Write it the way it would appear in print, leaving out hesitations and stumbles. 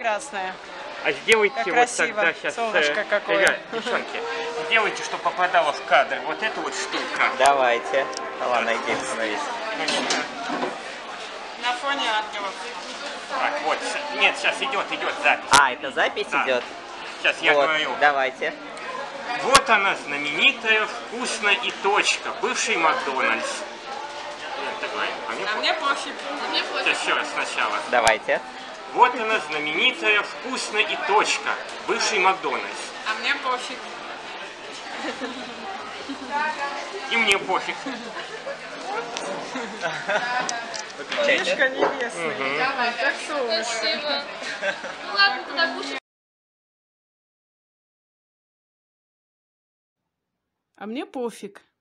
Прекрасная. А сделайте как вот красиво. тогда сейчас, Солнышко какое. ребят, девчонки, сделайте, чтобы попадало в кадр вот эту вот штука. Давайте. Ладно, иди, становись. На фоне ангелов. Так, вот, нет, сейчас идет запись. А, это запись Да. идет? Сейчас я Вот, говорю. давайте. Вот она, знаменитая, вкусно и точка, бывший Макдональдс. А мне пофиг. Сейчас еще раз сначала. Давайте. Вот она, знаменитая, вкусно и точка, бывший Макдональдс. А мне пофиг. И мне пофиг. Выключайте. Мишка небесный. Как солнышко. Спасибо. Ну ладно, тогда кушай. А мне пофиг.